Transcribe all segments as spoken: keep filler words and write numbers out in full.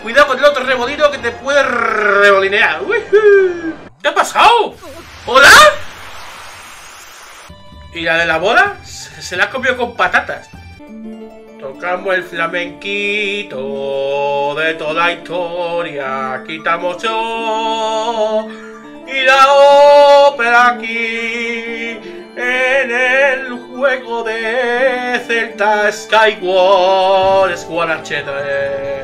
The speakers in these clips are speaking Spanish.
Cuidado con el otro remolino que te puede remolinear. ¿Qué ha pasado? ¿Hola? ¿Y la de la boda? Se, se la ha comido con patatas. Tocamos el flamenquito de toda la historia. Quitamos yo y la ópera aquí en el juego de Zelda Skyward Sword H D.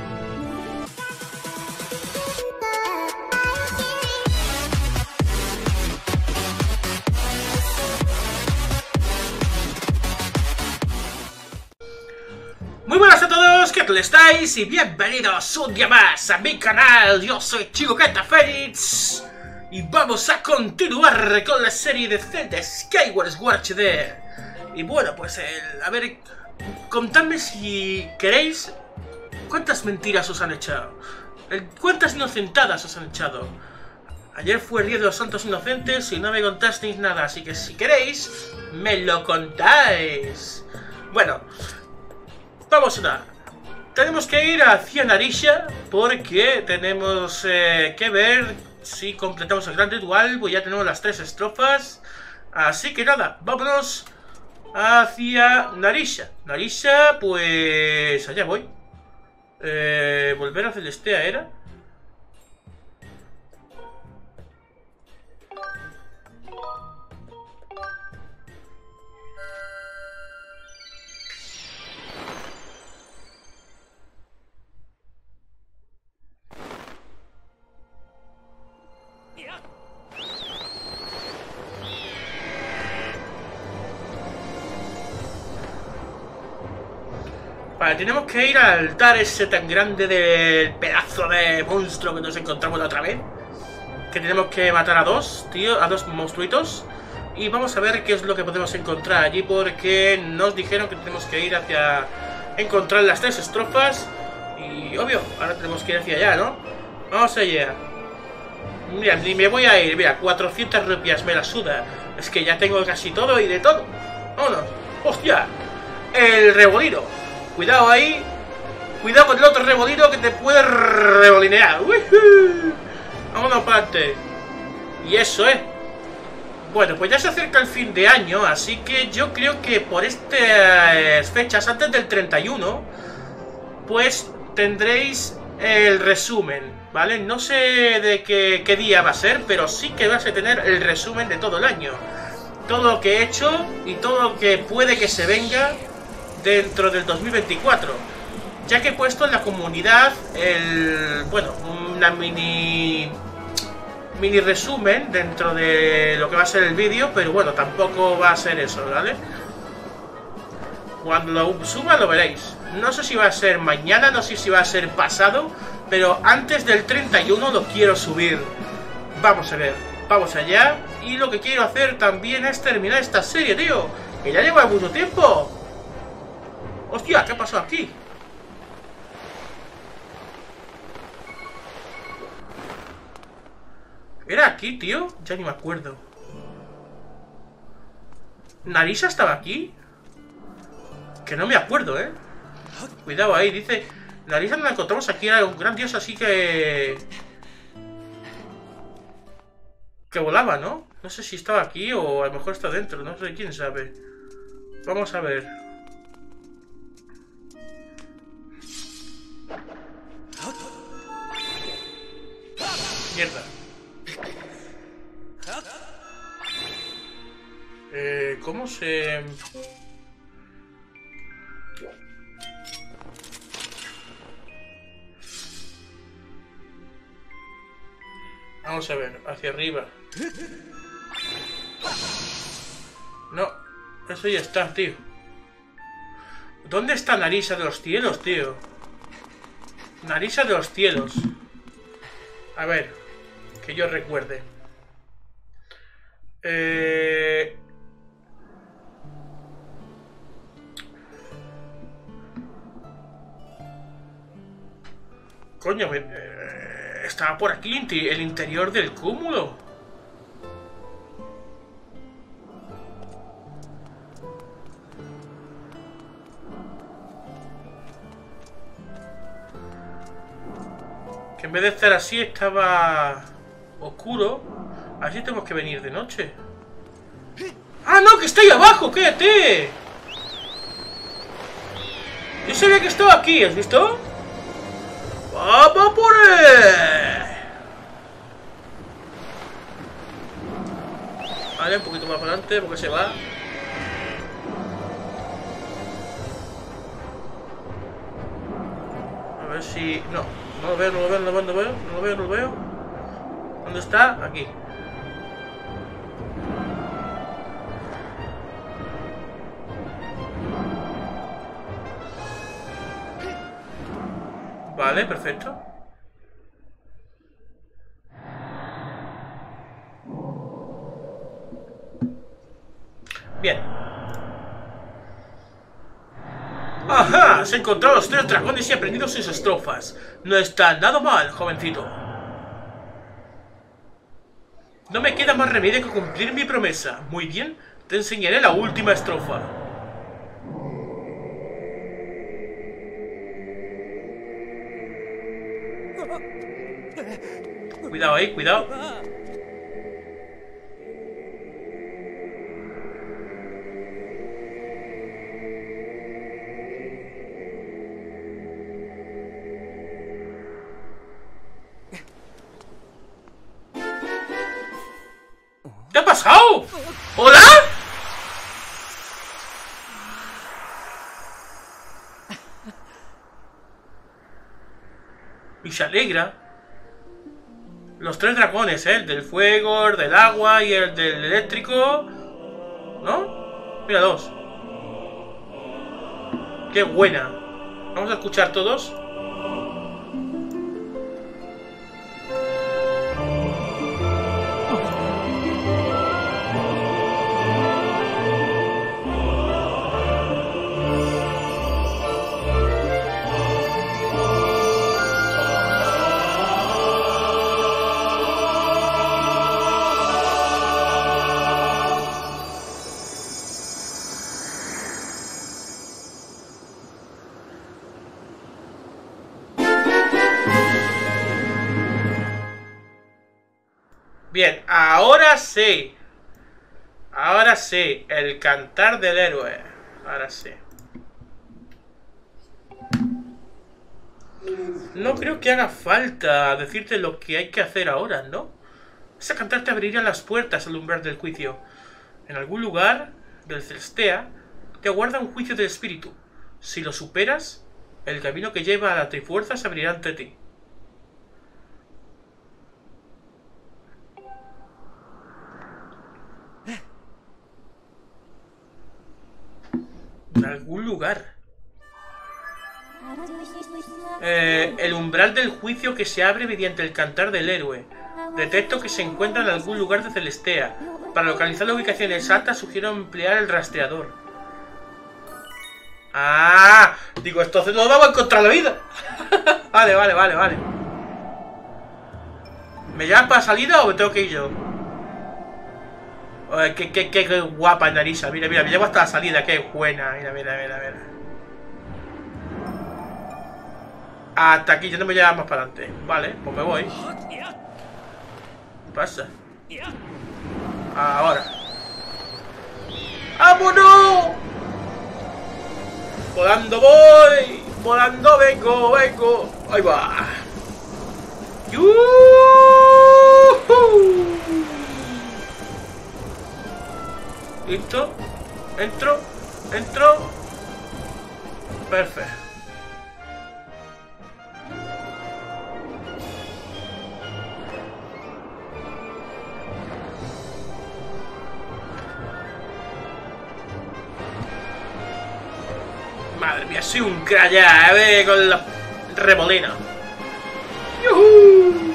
Muy buenas a todos, ¿qué tal estáis? Y bienvenidos un día más a mi canal. Yo soy Chico Kenta Fenix y vamos a continuar con la serie de Zelda Skyward Sword H D. Y bueno, pues el, a ver, contadme si queréis cuántas mentiras os han echado, el, cuántas inocentadas os han echado. Ayer fue el día de los santos inocentes y no me contasteis nada, así que si queréis me lo contáis. Bueno, vamos a nada. Tenemos que ir hacia Narisha porque tenemos eh, que ver si completamos el gran ritual. Pues ya tenemos las tres estrofas. Así que nada, vámonos hacia Narisha. Narisha, pues allá voy. Eh, volver a Celestea era. Vale, tenemos que ir al altar ese tan grande del pedazo de monstruo que nos encontramos la otra vez. Que tenemos que matar a dos, tío, a dos monstruitos. Y vamos a ver qué es lo que podemos encontrar allí, porque nos dijeron que tenemos que ir hacia... encontrar las tres estrofas. Y obvio, ahora tenemos que ir hacia allá, ¿no? Vamos allá. Mira, ni me voy a ir, mira, cuatrocientas rupias me la suda. Es que ya tengo casi todo y de todo. Vámonos. ¡Hostia! El rebolino. Cuidado ahí. Cuidado con el otro rebolino que te puede remolinear. Vámonos para adelante. Y eso es. Bueno, pues ya se acerca el fin de año, así que yo creo que por estas fechas, antes del treinta y uno, pues tendréis el resumen, ¿vale? No sé de qué, qué día va a ser, pero sí que vas a tener el resumen de todo el año. Todo lo que he hecho y todo lo que puede que se venga dentro del dos mil veinticuatro, ya que he puesto en la comunidad el, bueno, una mini mini resumen dentro de lo que va a ser el vídeo, pero bueno, tampoco va a ser eso, ¿vale? Cuando lo suba lo veréis. No sé si va a ser mañana, no sé si va a ser pasado, pero antes del treinta y uno lo quiero subir. Vamos a ver, vamos allá. Y lo que quiero hacer también es terminar esta serie, tío, que ya lleva mucho tiempo. ¡Hostia! ¿Qué pasó aquí? ¿Era aquí, tío? Ya ni me acuerdo. ¿Narisha estaba aquí? Que no me acuerdo, ¿eh? Cuidado ahí, dice... Narisha nos la encontramos aquí, era un gran dios así que... que volaba, ¿no? No sé si estaba aquí o a lo mejor está dentro, no sé, quién sabe. Vamos a ver... Mierda. Eh, ¿cómo se...? Vamos a ver, hacia arriba. No, eso ya está, tío. ¿Dónde está Narisha de los cielos, tío? Narisha de los cielos. A ver, que yo recuerde. Eh... Coño, eh, estaba por aquí el interior del cúmulo. Que en vez de estar así estaba oscuro. Así tenemos que venir de noche. ¡Ah, no! ¡Que está ahí abajo! ¡Quédate! Yo sabía que estaba aquí, ¿has visto? ¡Vamos por él! Vale, un poquito más para adelante porque se va. A ver si... No, no lo veo, no lo veo, no lo veo, no lo veo, no lo veo, no lo veo. ¿Dónde está? Aquí. Vale, perfecto. Bien. ¡Ajá! Has encontrado los tres dragones y aprendido sus estrofas. No está nada mal, jovencito. No me queda más remedio que cumplir mi promesa. Muy bien, te enseñaré la última estrofa. Cuidado ahí, cuidado. ¿Qué ha pasado? ¿Hola? Y se alegra. Los tres dragones, ¿eh? El del fuego, el del agua y el del eléctrico. ¿No? Mira, dos. ¡Qué buena! Vamos a escuchar todos. Bien, ahora sí. Ahora sí. El cantar del héroe. Ahora sí. No creo que haga falta decirte lo que hay que hacer ahora, ¿no? Ese cantar te abrirá las puertas al umbral del juicio. En algún lugar del Celestea te aguarda un juicio del espíritu. Si lo superas, el camino que lleva a la Trifuerza se abrirá ante ti. En algún lugar. Eh, el umbral del juicio que se abre mediante el cantar del héroe. Detecto que se encuentra en algún lugar de Celestea. Para localizar la ubicación exacta sugiero emplear el rastreador. ¡Ah! Digo, entonces no vamos a encontrar la vida. Vale, vale, vale, vale. ¿Me llevas para salida o me tengo que ir yo? Oye, qué, qué, qué, qué guapa Narisa. Mira, mira, me llevo hasta la salida. Qué buena. Mira, mira, mira, mira. Hasta aquí, ya no me lleva más para adelante. Vale, pues me voy. ¿Qué pasa? Ahora. ¡Vámonos! Volando voy. Volando vengo, vengo. Ahí va. ¡Yuhu! Listo. Entro. Entro. Perfecto. Madre mía, soy un craya, eh, con la remolina. ¡Yuhu!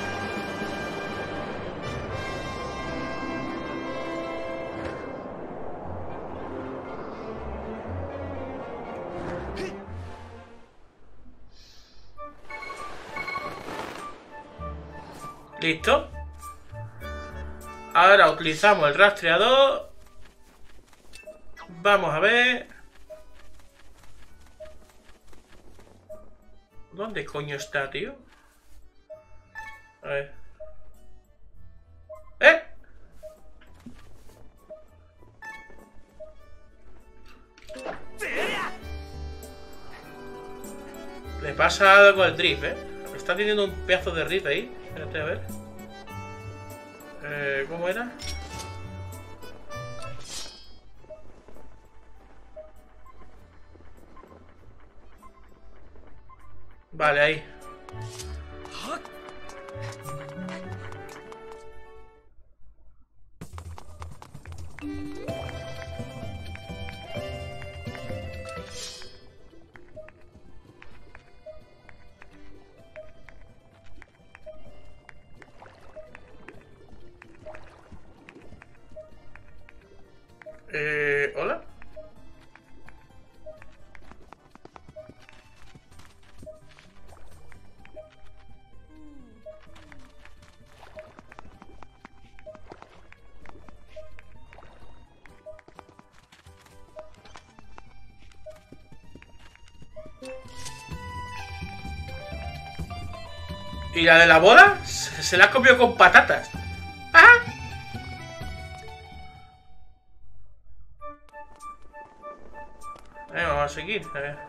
Listo. Ahora utilizamos el rastreador. Vamos a ver. ¿Dónde coño está, tío? A ver. ¡Eh! Le pasa algo al drift, ¿eh? Está teniendo un pedazo de drift ahí. Espérate, a ver. Eh, ¿Cómo era? Vale, ahí. Eh, ¿hola? ¿Y la de la bola? Se, se la ha comido con patatas. ¡Ah! Venga, vamos a seguir. A ver.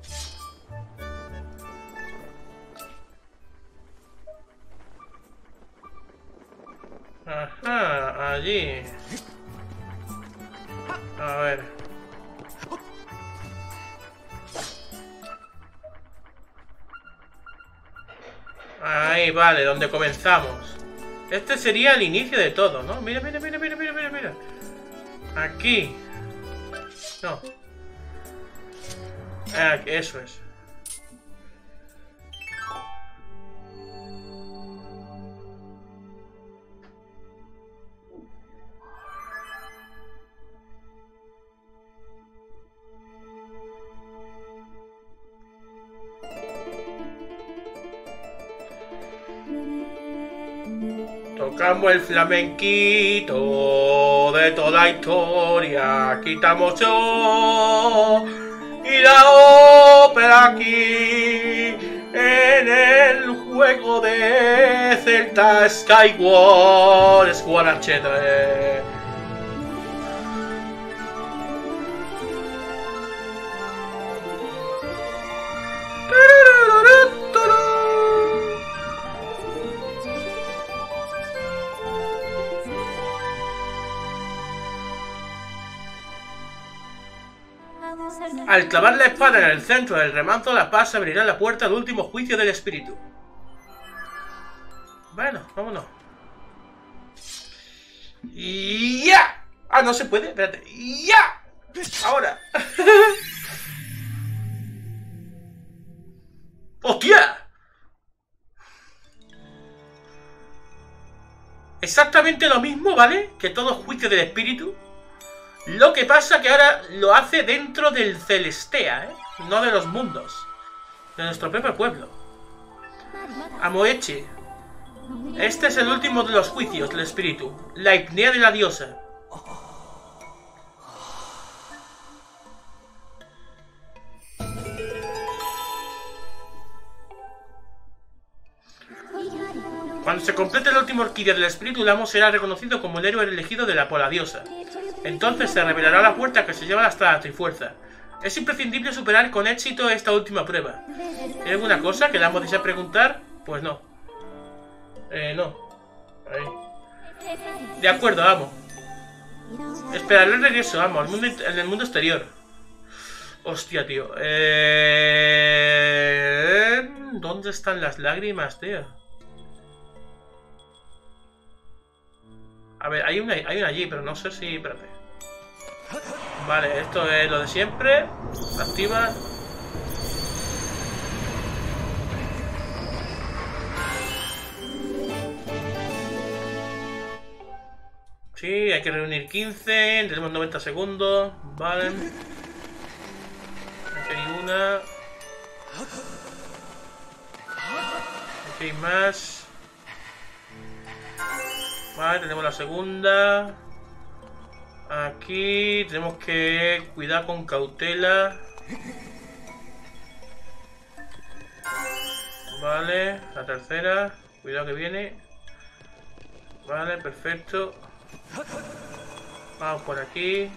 Ajá, allí. A ver. Ahí, vale, donde comenzamos. Este sería el inicio de todo, ¿no? Mira, mira, mira, mira, mira, mira, mira. Aquí. No. Ah, eso es. Tocamos el flamenquito de toda la historia, quitamos yo y la ópera aquí en el juego de Zelda Skyward Sword H D. Al clavar la espada en el centro del remanso, la paz abrirá la puerta al último juicio del espíritu. Bueno, vámonos. ¡Ya! Ah, no se puede, espérate. ¡Ya! Ahora. ¡Hostia! Exactamente lo mismo, ¿vale? Que todo juicio del espíritu. Lo que pasa que ahora lo hace dentro del Celestea, ¿eh? No de los mundos. De nuestro propio pueblo. Amoechi. Este es el último de los juicios del espíritu. La hipnea de la diosa. Cuando se complete la última orquídea del espíritu, el amo será reconocido como el héroe elegido de la por la diosa. Entonces se revelará la puerta que se lleva hasta la Trifuerza. Es imprescindible superar con éxito esta última prueba. ¿Hay alguna cosa que el amo desea preguntar? Pues no. Eh, no. Ahí. De acuerdo, amo. Esperaré el regreso, amo, al mundo, en el mundo exterior. Hostia, tío. Eh... ¿Dónde están las lágrimas, tío? A ver, hay una, hay una allí, pero no sé si... Espérate. Vale, esto es lo de siempre. Activa. Sí, hay que reunir quince. Tenemos noventa segundos. Vale. Aquí hay una. Aquí hay más. Vale, tenemos la segunda. Aquí tenemos que cuidar con cautela. Vale, la tercera. Cuidado que viene. Vale, perfecto. Vamos por aquí.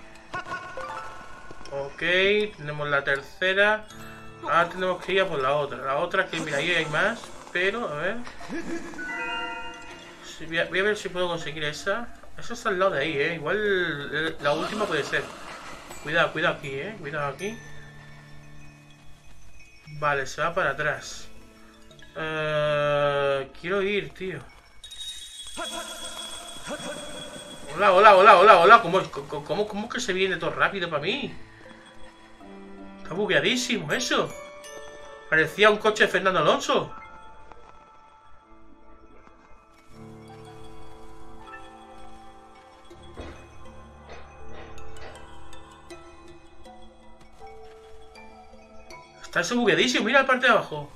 Ok, tenemos la tercera. Ahora tenemos que ir a por la otra. La otra que, mira, ahí hay más. Pero, a ver. Sí, voy, a, voy a ver si puedo conseguir esa. Esa está al lado de ahí, eh. Igual la última puede ser. Cuidado, cuidado aquí, eh. Cuidado aquí. Vale, se va para atrás. Uh, quiero ir, tío. Hola, hola, hola, hola, hola. ¿Cómo, cómo, cómo, cómo que se viene todo rápido para mí? Está bugueadísimo eso. Parecía un coche de Fernando Alonso. Está eso bugueadísimo. Mira la parte de abajo.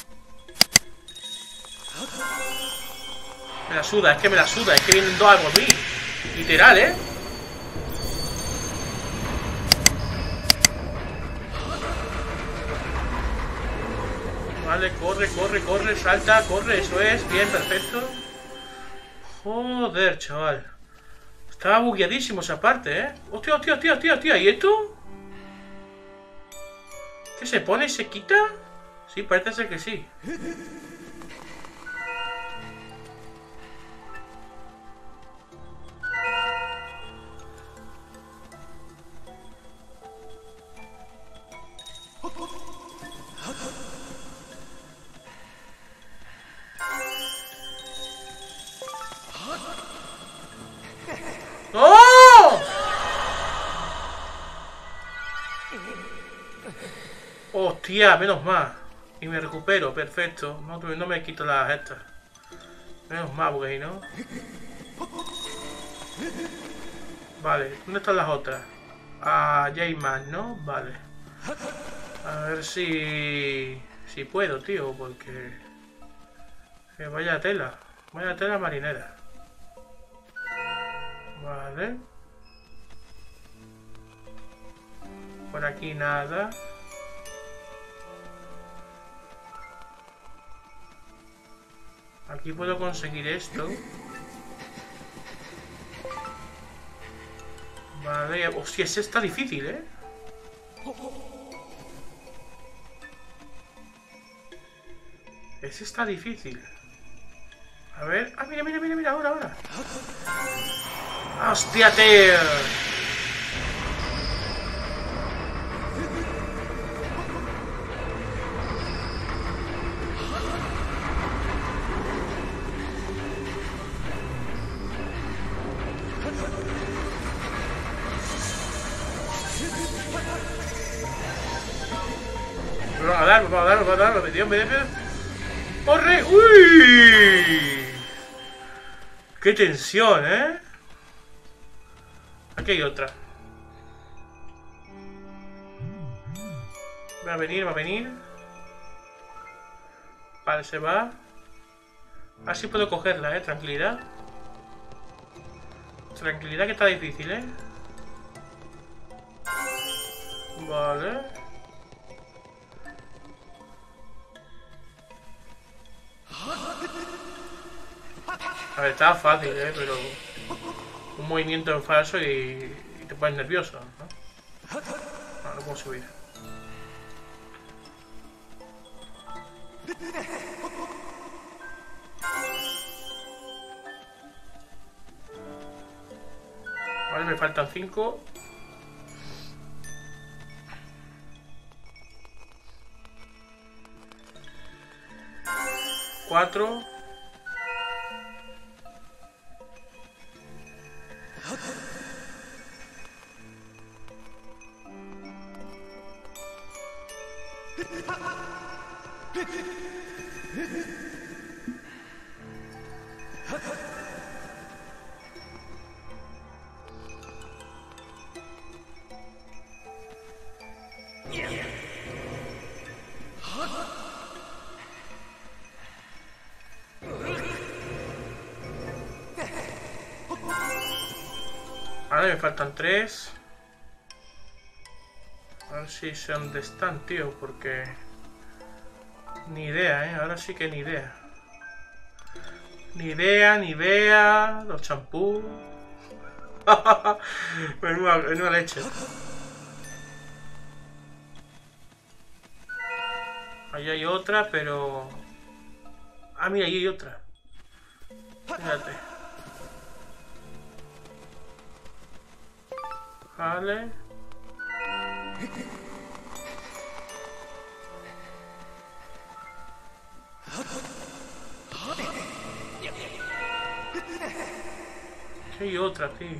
Me la suda, es que me la suda. Es que vienen dos a por mí. Literal, ¿eh? Vale, corre, corre, corre, salta, corre, eso es, bien, perfecto. Joder, chaval. Estaba bugueadísimo esa parte, ¿eh? Hostia, hostia, hostia, hostia, hostia, ¿y esto? ¿Qué se pone y se quita? Sí, parece ser que sí. ¡Oh! Hostia, menos mal. Y me recupero, perfecto. No, no me quito las estas. Menos mal, porque ahí no. Vale, ¿dónde están las otras? Ah, ya hay más, ¿no? Vale. A ver si... Si puedo, tío, porque... Que vaya tela. Vaya tela marinera. Vale. Por aquí nada. Aquí puedo conseguir esto. Vale. Hostia, ese está difícil, ¿eh? Ese está difícil. A ver. Ah, mira, mira, mira, mira, ahora, ahora. ¡Hostia, tío! Me va a dar, me va a dar, me va a dar, me metió, me metió. ¡Corre! ¡Uy! ¡Qué tensión, eh! Aquí hay otra. Va a venir, va a venir. Vale, se va. Así puedo cogerla, eh. Tranquilidad. Tranquilidad que está difícil, eh. Vale. A ver, estaba fácil, eh, pero... Un movimiento en falso y, y te pones nervioso, ¿no? No, no puedo subir. Vale, me faltan cinco. Cuatro. Ahora me faltan tres. A ver si sé dónde están, tío, porque... Ni idea, ¿eh? Ahora sí que ni idea. Ni idea, ni idea. Los champús. menuda, menuda leche. Ahí hay otra, pero... Ah, mira, ahí hay otra. Fíjate. Vale. Aquí hay otra, tío.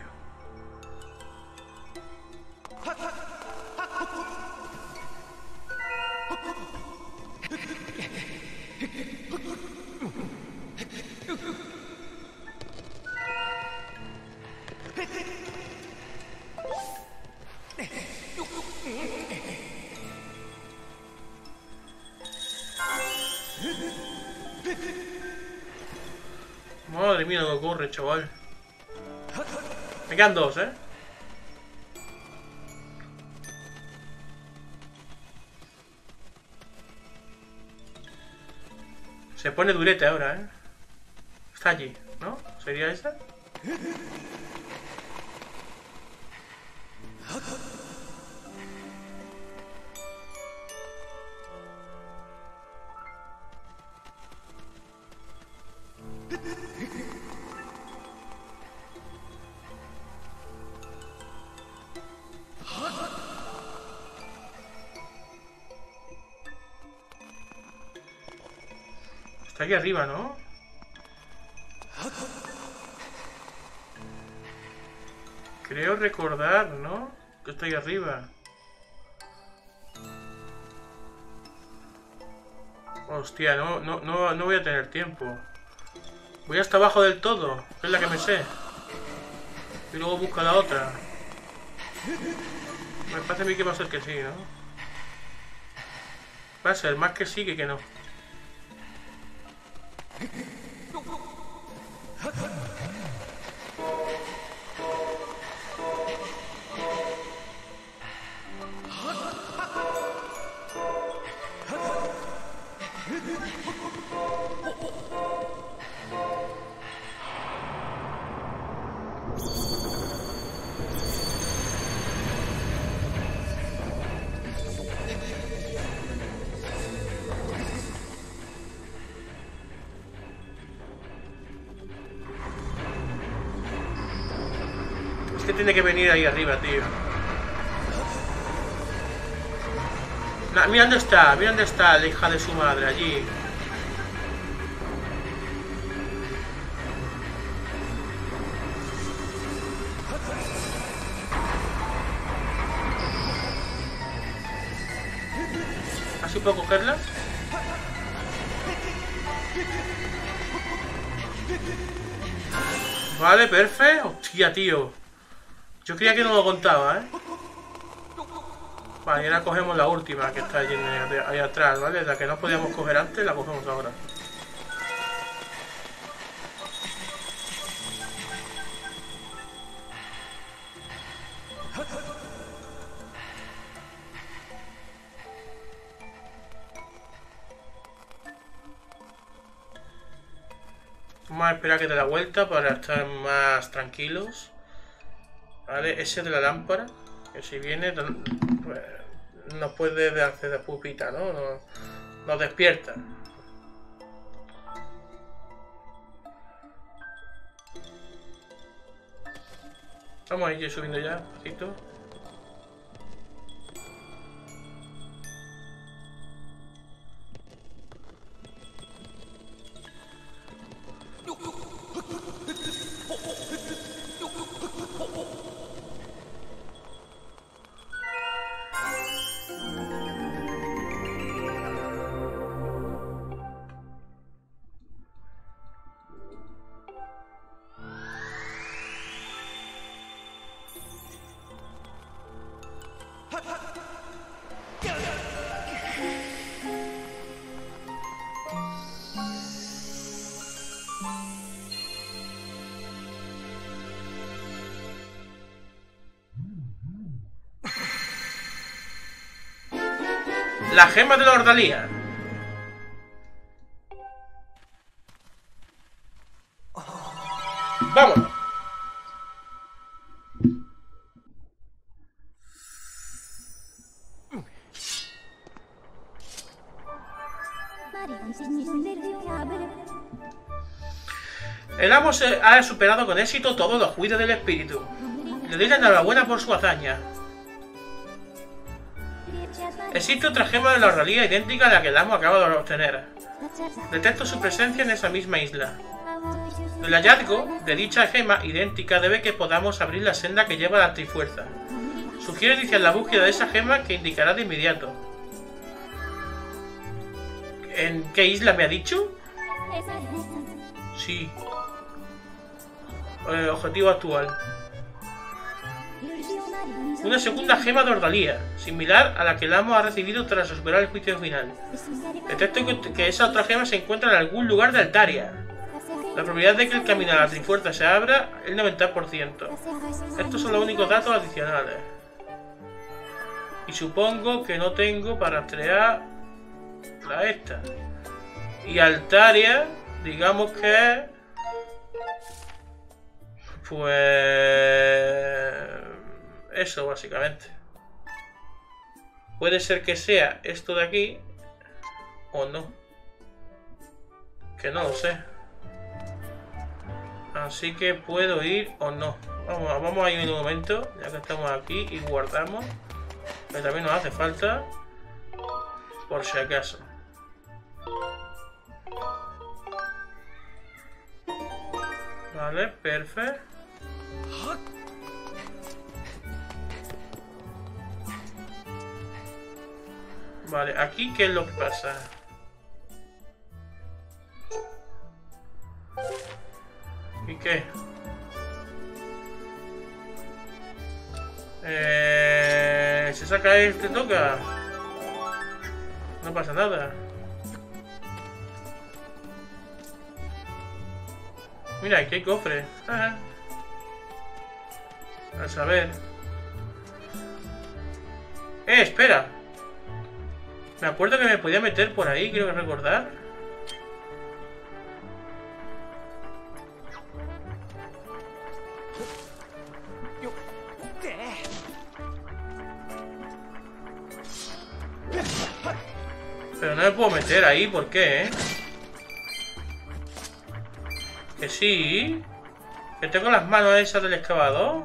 Madre mía lo que ocurre, chaval. Me quedan dos, ¿eh? Se pone durete ahora, ¿eh? Está allí, ¿no? ¿Sería esa? Está aquí arriba, ¿no? Creo recordar, ¿no? Que está ahí arriba. Hostia, no, no, no, no voy a tener tiempo. Voy hasta abajo del todo, que es la que me sé. Y luego busco la otra. Me parece a mí que va a ser que sí, ¿no? Va a ser más que sí que que no. Que tiene que venir ahí arriba, tío. Nah, mira dónde está, mira dónde está la hija de su madre, allí. ¿Así puedo cogerla? Vale, perfecto. Hostia, tío. Yo creía que no lo contaba, ¿eh? Vale, y ahora cogemos la última que está allí ahí atrás, ¿vale? La que no podíamos coger antes, la cogemos ahora. Vamos a esperar que dé la vuelta para estar más tranquilos. Vale, ese de la lámpara, que si viene pues, nos puede hacer de pupita, ¿no? Nos, nos despierta. Vamos a ir subiendo ya, despacito. La gema de la ordalía. ¡Vámonos! El amo se ha superado con éxito todos los juicios del espíritu. Le doy la enhorabuena por su hazaña. Existe otra gema de la Ordalía idéntica a la que el amo acaba de obtener. Detecto su presencia en esa misma isla. El hallazgo de dicha gema idéntica debe que podamos abrir la senda que lleva a la Trifuerza. Sugiero iniciar la búsqueda de esa gema que indicará de inmediato. ¿En qué isla me ha dicho? Sí. Eh, objetivo actual. Una segunda gema de Ordalía, similar a la que el amo ha recibido tras superar el juicio final. Detecto que, que esa otra gema se encuentra en algún lugar de Altaria. La probabilidad de que el camino a la Trifuerza se abra es el noventa por ciento. Estos son los únicos datos adicionales. Y supongo que no tengo para rastrear la esta. Y Altaria, digamos que... Pues... Eso, básicamente. Puede ser que sea esto de aquí o no. Que no lo sé. Así que puedo ir o no. Vamos, vamos a ir un momento, ya que estamos aquí, y guardamos. Que también nos hace falta. Por si acaso. Vale, perfecto. Vale, aquí ¿qué es lo que pasa? ¿Y qué? Eh, ¿Se saca este toca? No pasa nada. Mira, aquí hay cofre. Ajá. A saber. Eh, espera. Me acuerdo que me podía meter por ahí, quiero recordar. Pero no me puedo meter ahí, ¿por qué, eh? Que sí. Que tengo las manos esas del excavador.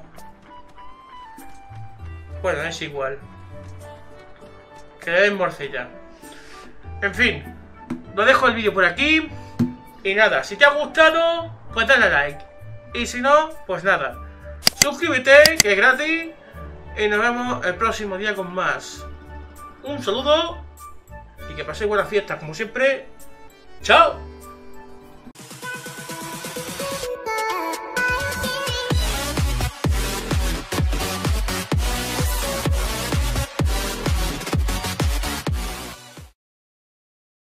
Bueno, es igual. Que le den morcilla. En fin, lo dejo el vídeo por aquí. Y nada, si te ha gustado, pues dale a like. Y si no, pues nada. Suscríbete, que es gratis. Y nos vemos el próximo día con más. Un saludo. Y que paséis buenas fiestas, como siempre. ¡Chao!